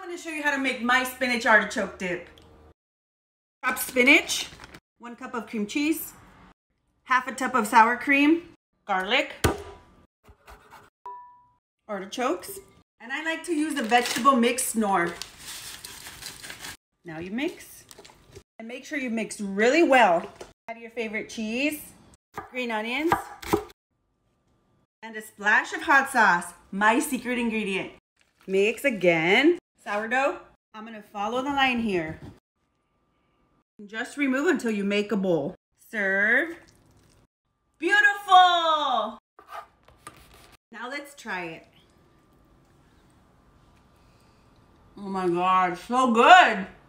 I'm going to show you how to make my spinach artichoke dip. Chopped spinach, 1 cup of cream cheese, half a cup of sour cream, garlic, artichokes, and I like to use the vegetable mix Knorr. Now you mix, and make sure you mix really well. Add your favorite cheese, green onions, and a splash of hot sauce, my secret ingredient. Mix again. Sourdough, I'm gonna follow the line here. Just remove until you make a bowl. Serve. Beautiful! Now let's try it. Oh my God, so good!